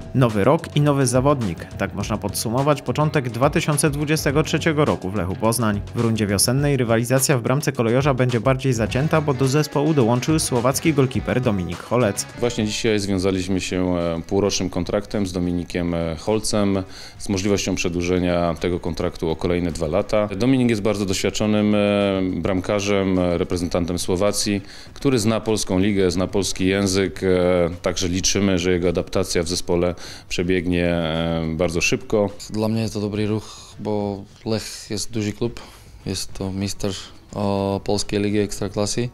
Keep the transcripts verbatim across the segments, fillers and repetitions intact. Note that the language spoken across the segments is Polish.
Nowy rok i nowy zawodnik. Tak można podsumować początek dwa tysiące dwudziestego trzeciego roku w Lechu Poznań. W rundzie wiosennej rywalizacja w bramce kolejorza będzie bardziej zacięta, bo do zespołu dołączył słowacki golkiper Dominik Holec. Właśnie dzisiaj związaliśmy się półrocznym kontraktem z Dominikiem Holcem z możliwością przedłużenia tego kontraktu o kolejne dwa lata. Dominik jest bardzo doświadczonym bramkarzem, reprezentantem Słowacji, który zna polską ligę, zna polski język, także liczymy, że jego adaptacja w zespole przebiegnie bardzo szybko. Dla mnie jest to dobry ruch, bo Lech jest duży klub, jest to mistrz polskiej ligi ekstraklasy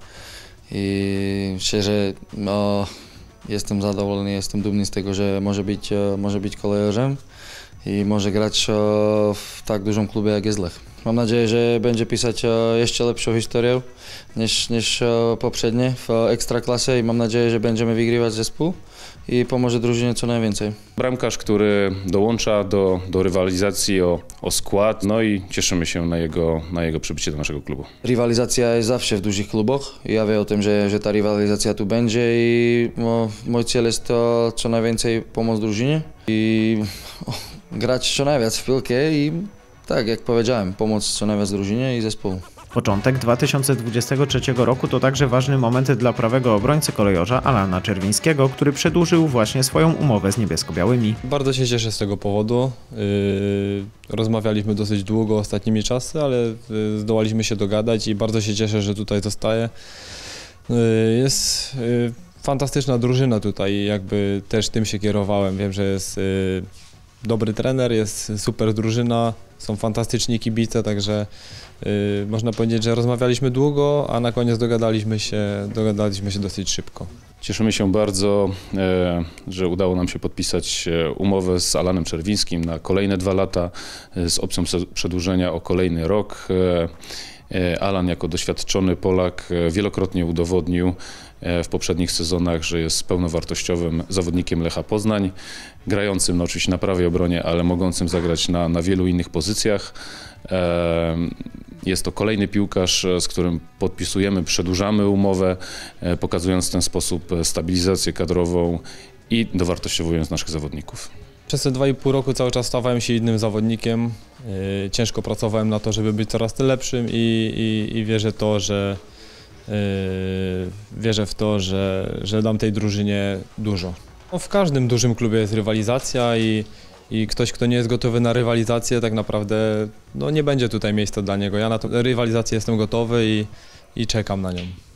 i szczerze no, jestem zadowolony, jestem dumny z tego, że może być, może być kolejorzem i może grać w tak dużym klubie jak jest Lech. Mam nadzieję, że będzie pisać jeszcze lepszą historię niż, niż poprzednie w ekstraklasie i mam nadzieję, że będziemy wygrywać zespół i pomoże drużynie co najwięcej. Bramkarz, który dołącza do, do rywalizacji o, o skład, no i cieszymy się na jego, na jego przybycie do naszego klubu. Rywalizacja jest zawsze w dużych klubach. Ja wiem o tym, że, że ta rywalizacja tu będzie i no, mój cel jest to co najwięcej pomóc drużynie i o, grać co najwięcej w piłkę i tak jak powiedziałem, pomóc co najwięcej drużynie i zespołu. Początek dwa tysiące dwudziestego trzeciego roku to także ważny moment dla prawego obrońcy kolejorza Alana Czerwińskiego, który przedłużył właśnie swoją umowę z niebiesko-białymi. Bardzo się cieszę z tego powodu. Yy, rozmawialiśmy dosyć długo ostatnimi czasy, ale yy, zdołaliśmy się dogadać i bardzo się cieszę, że tutaj zostaję. Yy, jest yy, fantastyczna drużyna tutaj, jakby też tym się kierowałem. Wiem, że jest yy, dobry trener, jest super drużyna, są fantastyczni kibice, także yy, można powiedzieć, że rozmawialiśmy długo, a na koniec dogadaliśmy się, dogadaliśmy się dosyć szybko. Cieszymy się bardzo, e, że udało nam się podpisać umowę z Alanem Czerwińskim na kolejne dwa lata e, z opcją przedłużenia o kolejny rok. E, Alan jako doświadczony Polak wielokrotnie udowodnił w poprzednich sezonach, że jest pełnowartościowym zawodnikiem Lecha Poznań, grającym no oczywiście na prawej obronie, ale mogącym zagrać na, na wielu innych pozycjach. Jest to kolejny piłkarz, z którym podpisujemy, przedłużamy umowę, pokazując w ten sposób stabilizację kadrową i dowartościowując naszych zawodników. Przez te dwa i pół roku cały czas stawałem się innym zawodnikiem. Ciężko pracowałem na to, żeby być coraz lepszym i, i, i wierzę to, że Yy, wierzę w to, że, że dam tej drużynie dużo. No, w każdym dużym klubie jest rywalizacja i, i ktoś, kto nie jest gotowy na rywalizację, tak naprawdę no, nie będzie tutaj miejsca dla niego. Ja na tę rywalizację jestem gotowy i, i czekam na nią.